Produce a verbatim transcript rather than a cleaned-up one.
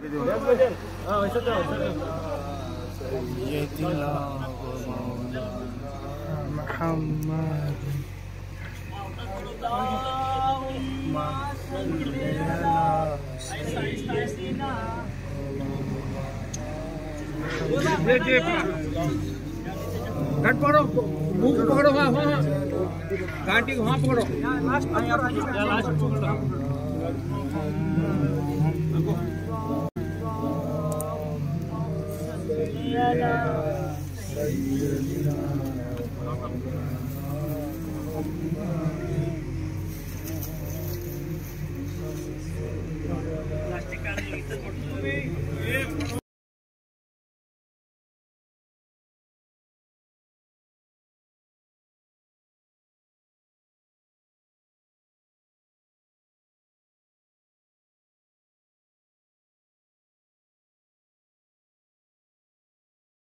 घट पकड़ो, मुंह को पकड़ो, हाँ हाँ घाटी को हाँ पकड़ो, लास्ट लास्ट पकड़ो।